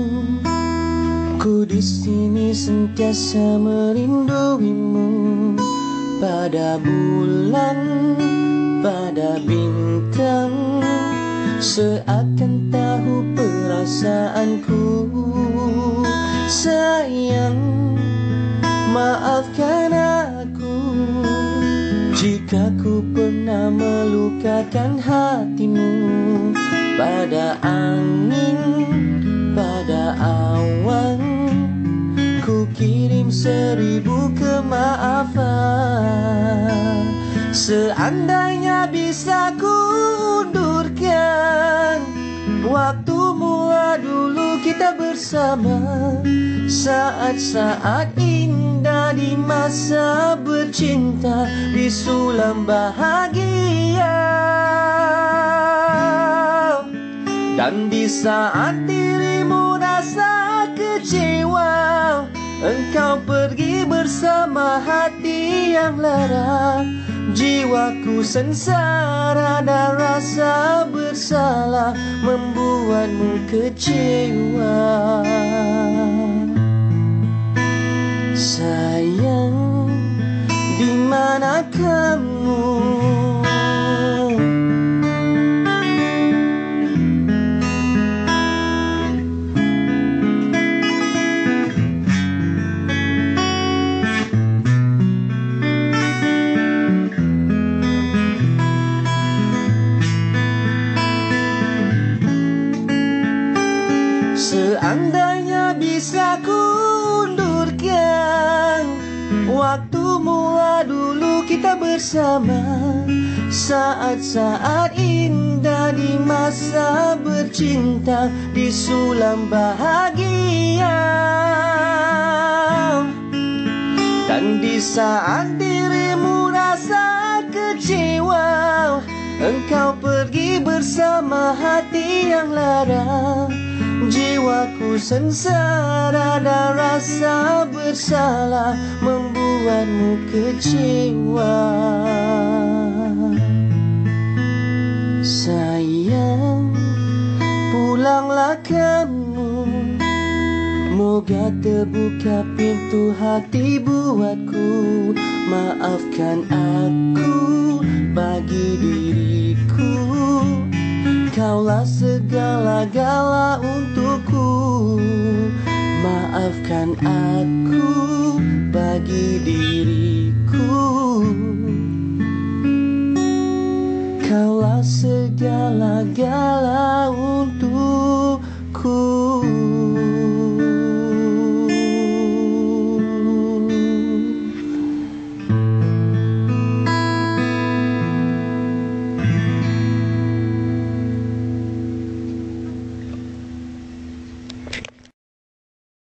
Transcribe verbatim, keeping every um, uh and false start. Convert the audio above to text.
Ku di sini sentiasa merinduimu, pada bulan, pada bintang, seakan tahu perasaanku. Sayang, maafkan aku jika ku pernah melukakan hatimu. Pada angin, pada awan, ku kirim seribu kemaafan. Seandainya bisa ku undurkan waktu mula dulu kita bersama, saat-saat indah di masa bercinta, di sulam bahagia. Dan di saat dirimu rasa kecewa, engkau pergi bersama hati yang lara. Jiwaku sengsara dan rasa bersalah membuatmu kecewa. Sayang, di mana kamu? Seandainya bisa ku undurkan waktu mula dulu kita bersama, saat-saat indah di masa bercinta, di sulam bahagia. Dan di saat dirimu rasa kecewa, engkau pergi bersama hati yang lara. Jiwaku sengsara dan rasa bersalah membuatmu kecewa. Sayang, pulanglah kamu, moga terbuka pintu hati buatku. Maafkan aku bagi diriku, kaulah segala-gala untukku. Maafkan aku bagi diriku, kaulah segala-gala untukku.